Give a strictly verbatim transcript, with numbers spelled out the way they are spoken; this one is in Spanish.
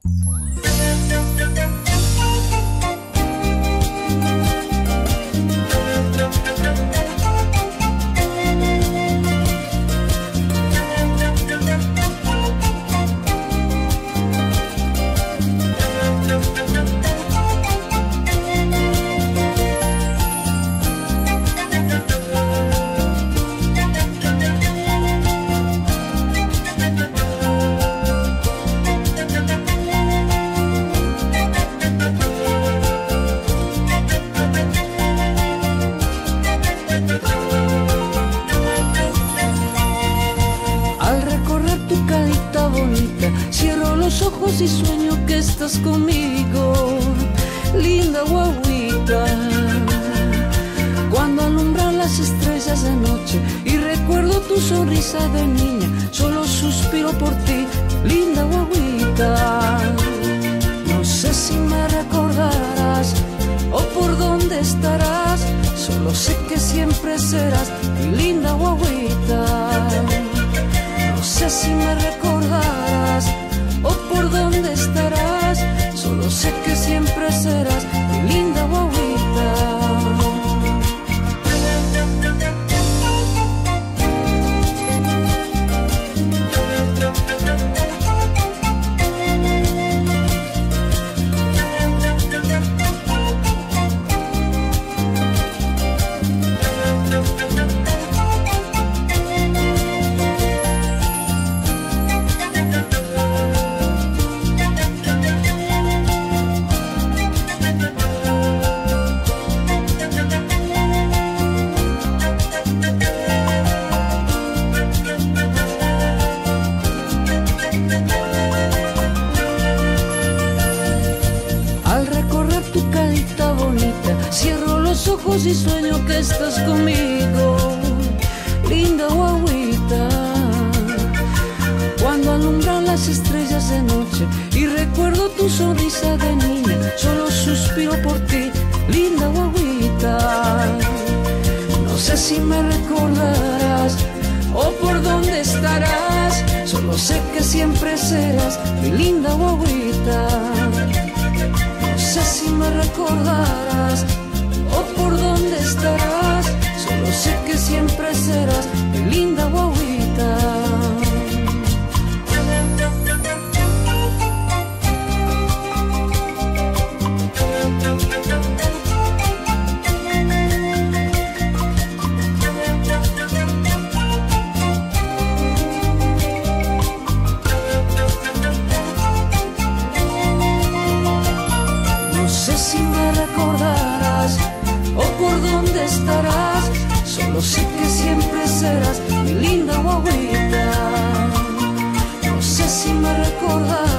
Y sueño que estás conmigo, linda guaguita. Cuando alumbran las estrellas de noche y recuerdo tu sonrisa de niña, solo suspiro por ti, linda guaguita. No sé si me recordarás o por dónde estarás, solo sé que siempre serás mi linda guaguita. No sé si me recordarás o por dónde estarás, solo sé que siempre serás mi linda guaguita. Y sueño que estás conmigo, linda guaguita. Cuando alumbran las estrellas de noche y recuerdo tu sonrisa de niña, solo suspiro por ti, linda guaguita. No sé si me recordarás o por dónde estarás, solo sé que siempre serás mi linda guaguita. No sé si me recordarás o por dónde estarás, solo sé que siempre serás mi linda guaguita. No sé si me recordarás o por dónde estarás, solo sé que siempre serás mi linda guaguita. No sé si me recordarás